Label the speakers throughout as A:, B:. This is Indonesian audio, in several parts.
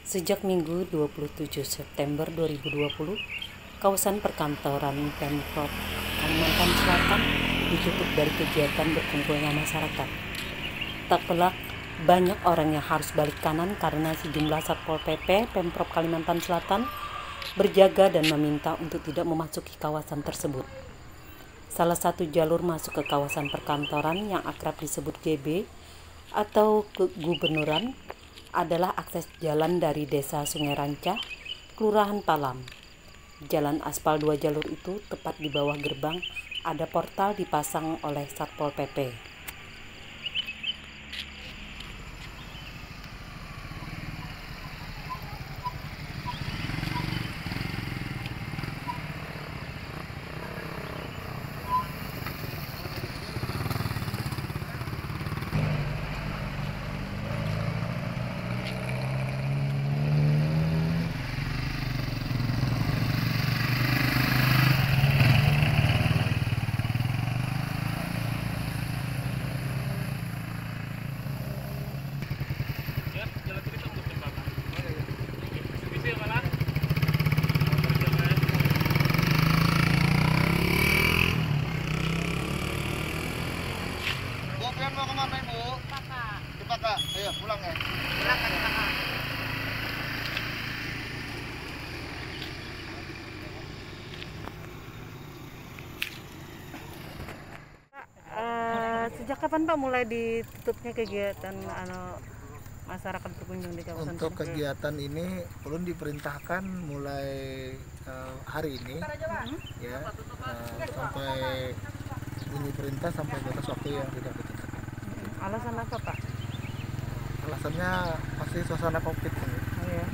A: Sejak Minggu 27 September 2020, kawasan perkantoran Pemprov Kalimantan Selatan ditutup dari kegiatan berkumpulnya masyarakat. Tak pelak, banyak orang yang harus balik kanan karena sejumlah Satpol PP Pemprov Kalimantan Selatan berjaga dan meminta untuk tidak memasuki kawasan tersebut. Salah satu jalur masuk ke kawasan perkantoran yang akrab disebut GB atau kegubernuran adalah akses jalan dari Desa Sungai Rancah, Kelurahan Palam. Jalan aspal 2 jalur itu tepat di bawah gerbang ada portal dipasang oleh Satpol PP.
B: Mau kemana Ibu?
C: Kakak,
B: Cepat Kak, ayo pulang ya.
C: silakan kakak. Sejak kapan Pak mulai ditutupnya kegiatan masyarakat berkunjung di kawasan
B: Untuk
C: tersebut?
B: kegiatan ini ulun diperintahkan mulai hari ini ya sampai bunyi perintah sampai batas waktu yang tidak ditentukan.
C: Alasan apa Pak?
B: Alasannya masih suasana Covid ini.
C: Oh, ya.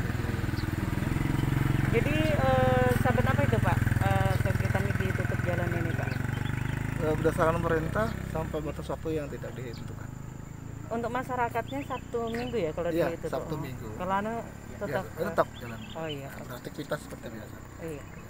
C: Jadi sahabat apa itu Pak? Kegiatan ini ditutup jalan ini Pak?
B: Berdasarkan perintah sampai batas waktu yang tidak ditentukan.
C: Untuk masyarakatnya Sabtu Minggu ya kalau
B: Iya,
C: ditutup?
B: Sabtu Minggu.
C: Kalau
B: Ya,
C: tetap
B: tetap jalan.
C: Oh iya.
B: Beraktivitas seperti biasa.
C: Oh, iya.